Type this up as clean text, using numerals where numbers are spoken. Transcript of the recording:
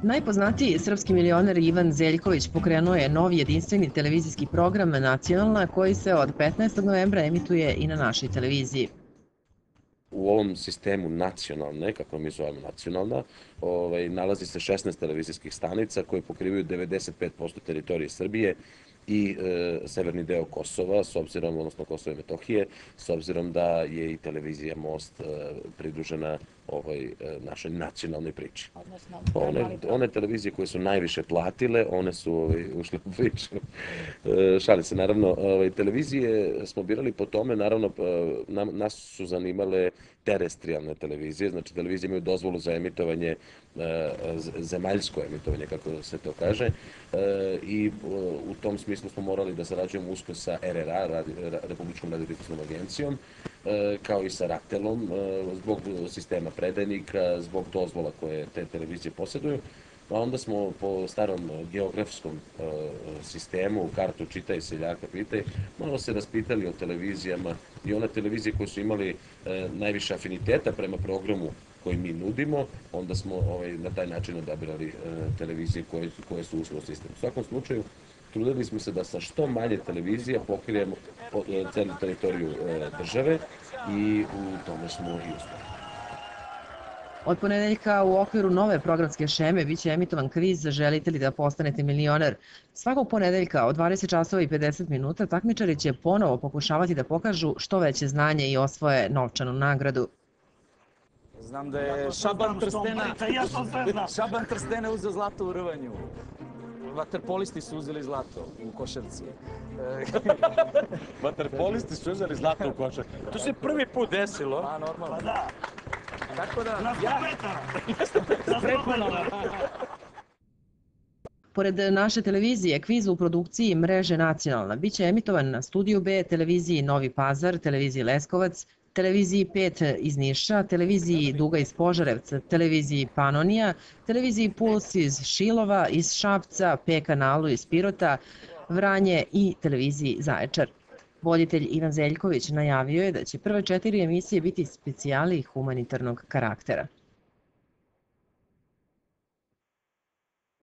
Najpoznatiji srpski milioner Ivan Zeljković pokrenuo je novi jedinstveni televizijski program Nacionalna koji se od 15. novembra emituje i na našoj televiziji. U ovom sistemu nacionalne, kako mi zovemo nacionalna, nalazi se 16 televizijskih stanica koje pokrivaju 95% teritorije Srbije i severni deo Kosova, s obzirom, odnosno Kosova i Metohije, s obzirom da je i televizija Most pridružena našoj nacionalnoj priči. One televizije koje su najviše platile, one su ušle u priču. Šalim se, naravno. Televizije smo birali po tome, naravno, nas su zanimale terestrijalne televizije, znači televizije imaju dozvolu za emitovanje, zemaljsko emitovanje, kako se to kaže, i u tom smislu smo morali da sarađujemo usko sa RRA, Republičkom radiodifuznom agencijom, kao i sa RATEL-om, zbog sistema predajnika, zbog dozvola koje te televizije posjeduju. A onda smo po starom geografskom sistemu, kartu čitaj, seljaka pitaj, malo se raspitali o televizijama i one televizije koje su imali najviše afiniteta prema programu koji mi nudimo, onda smo na taj način odabrali televizije koje su ušle u sistem. U svakom slučaju, trudili smo se da sa što manje televizija pokrijemo celu teritoriju države i u tome smo i uspeli. Od ponedeljka u okviru nove programske šeme biće emitovan kviz Želite li da postanete milioner. Svakog ponedeljka od 20 časova i 50 minuta takmičari će ponovo pokušavati da pokažu što veće znanje i osvoje novčanu nagradu. Znam da je Šaban Trstena uzeo zlato u rvanju. Vaterpolisti su uzeli zlato u košarci. Vaterpolisti su uzeli zlato u košarci. To se prvi put desilo. A, normalno. Pa da. Tako da... Na 100 metara. Pored naše televizije, kviz u produkciji mreže Nacionalna biće emitovan na Studiju B, televiziji Novi Pazar, televiziji Leskovac, televiziji 5 iz Niša, televiziji Duga iz Požarevca, televiziji Panonija, televiziji Puls iz Šilova, iz Šapca, P kanalu iz Pirota, Vranje i televiziji Zaječar. Voditelj Ivan Zeljković najavio je da će prve 4 emisije biti specijali humanitarnog karaktera.